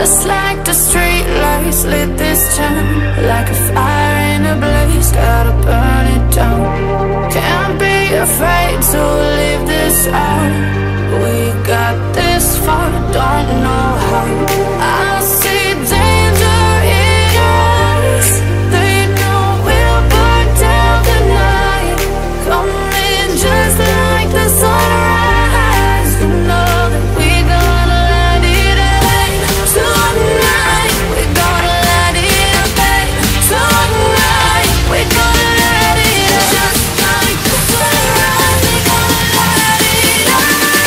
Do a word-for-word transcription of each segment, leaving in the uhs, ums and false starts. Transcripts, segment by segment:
Just like the street lights lit this town, like a fire in a blaze, gotta burn it down. Can't be afraid to leave this out. We got this far, don't know how. I see danger in your eyes. They know we'll burn down the night. Coming just like the sunrise. You know that we gonna light it up tonight. We gonna light it up tonight. We gonna light it up just like the sunrise. We gonna light it up.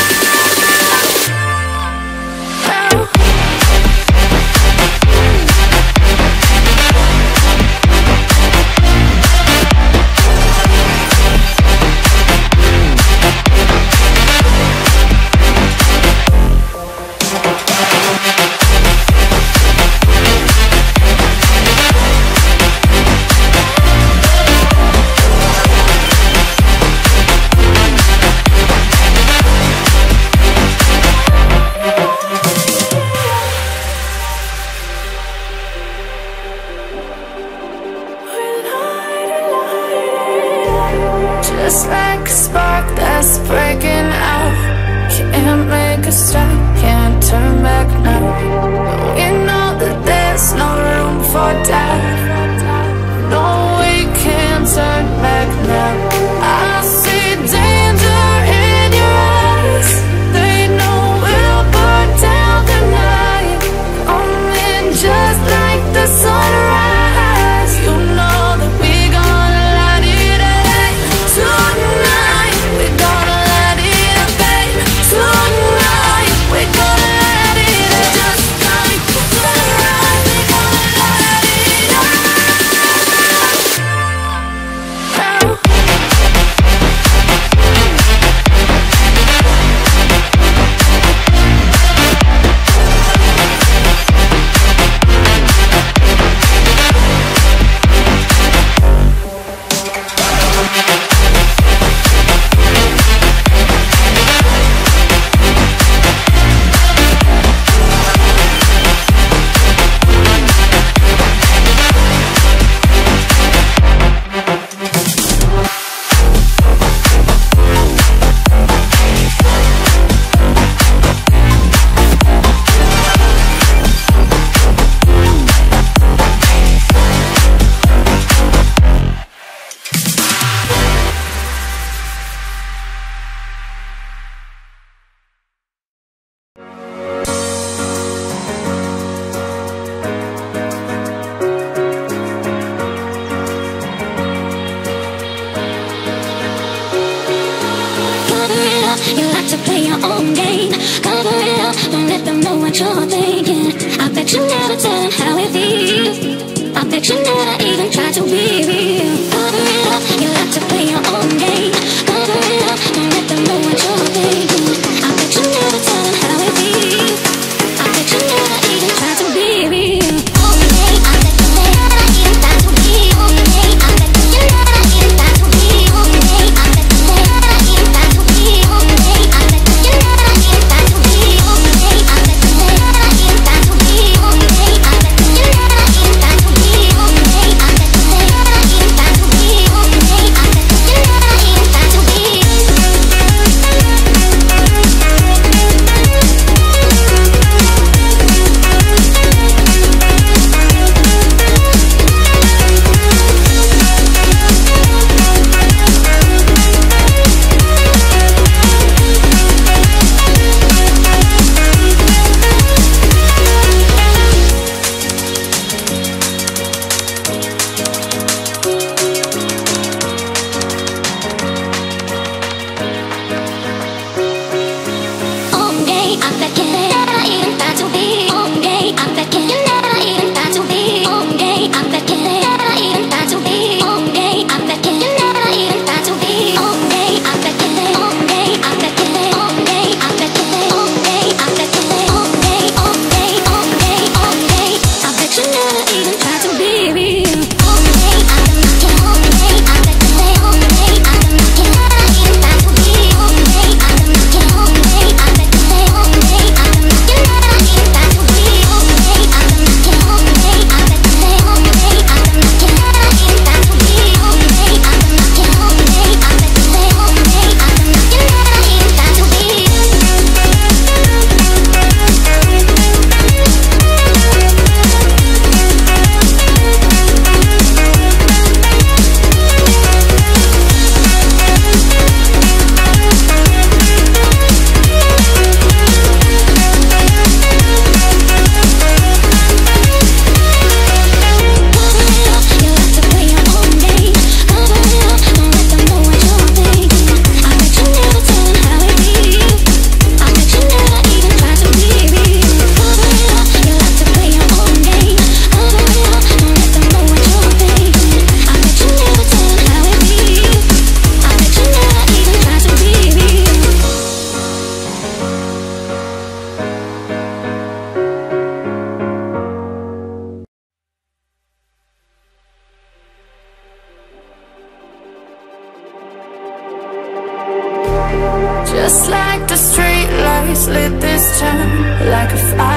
Just like a spark that's breaking out. Can't make a stop, can't turn back now. We know that there's no room for doubt. No, we can't turn back now. I see danger in your eyes. They know we'll burn down the night. Coming just like the sunrise. You know that we gonna light it up tonight. We gonna light it up tonight. We gonna light it up just like the sunrise. We gonna light it up. You like to play your own game. Cover it up, don't let them know what you're thinking. I bet you never tell them how it feels. I bet you never even try to be real. Cover it up, you like to play your own game. Cover it up, don't let them know what you're thinking. I bet you never tell them how it feels. I bet you never even try to be real. Okay, I bet you never even try to be okay. I bet you never even try to be okay. I bet you never even try to be okay. I bet you never even try to be okay. I bet you never even try to be okay. I bet you never even try to be okay. I bet you never even try to be attention like a fire.